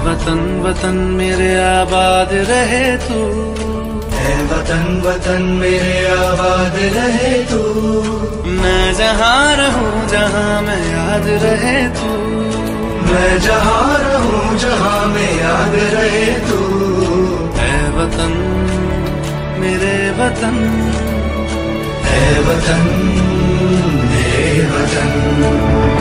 वतन वतन मेरे आबाद रहे तू, है वतन वतन मेरे आबाद रहे तू। मैं जहाँ रहूं जहाँ मैं याद रहे तू, मैं जहाँ रहूं जहाँ में याद रहे तू। है वतन मेरे वतन, है वतन मेरे वतन।